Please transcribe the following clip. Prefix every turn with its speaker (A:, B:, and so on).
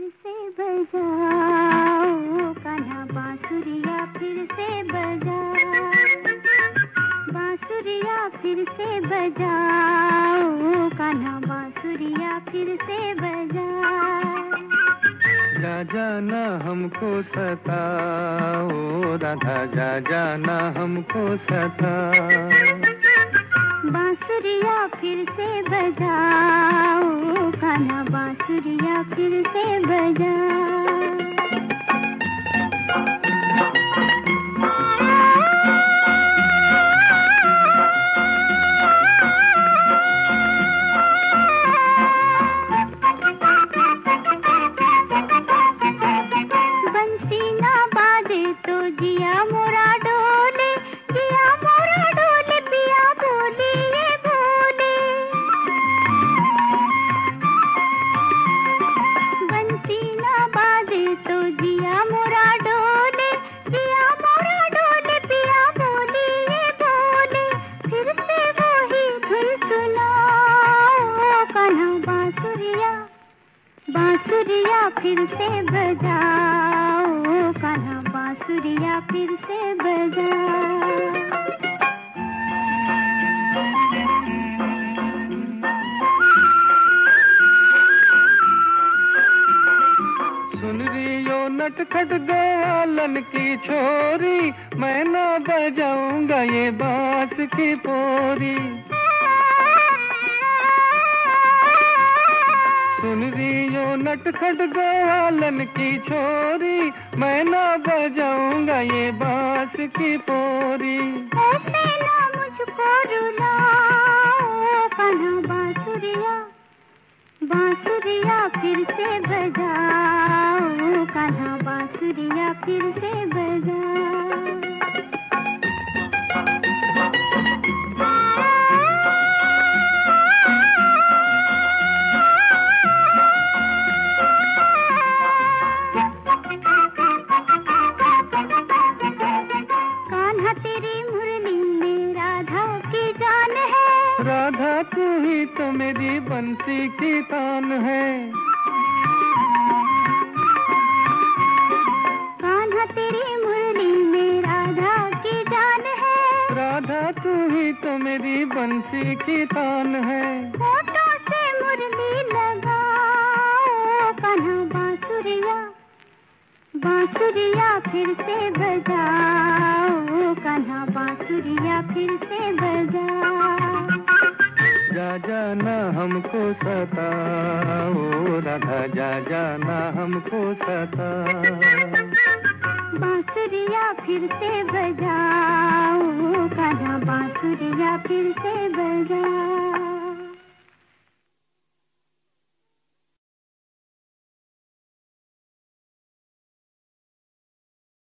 A: फिर से बजाओ कान्हा बांसुरिया फिर से बजाओ, बांसुरिया फिर से बजाओ कान्हा बांसुरिया फिर से बजाओ।
B: जा जाना हमको सताओ राधा, जा जाना हमको सताओ।
A: बांसुरिया फिर से बजाओ कान्हा बांसुरिया फिर से बजाओ। बंसी ना बाजे तो जिया मोरा डोले, जिया मोरा डोले पिया बोले ये बोले। बंसी ना बाजे तो जिया मोरा डोले, जिया मोरा डोले पिया बोले ये बोले। फिर से वही धुन सुनाओ कान्हा बांसुरिया, बांसुरिया फिर से बजाओ कान्हा बांसुरिया फिर से बजाओ।
B: सुन रियो नटखट ग्वालन की छोरी, मैं ना बजाऊंगा ये बांस की पोरी। सुन रियो नटखट ग्वालन की छोरी, मैं ना बजाऊंगा ये बांस की पोरी।
A: ऐसे ना मुझको रुलाओ कान्हा बांसुरिया, बांसुरिया फिर से बजाओ कान्हा बांसुरिया फिर से बजाओ।
B: राधा तू ही तो मेरी बंसी की तान है।
A: कान्हा तेरी मुरली में राधा की जान है।
B: राधा तू ही तो मेरी बंसी की तान है।
A: होठों से मुरली लगाओ कान्हा बांसुरिया, बांसुरिया फिर से बजाओ कान्हा बांसुरिया फिर से बजाओ।
B: जा जाना हमको सताओ राधा, जा जाना हमको सताओ।
A: बांसुरिया फिर से बजाओ कान्हा बांसुरिया फिर से बजाओ।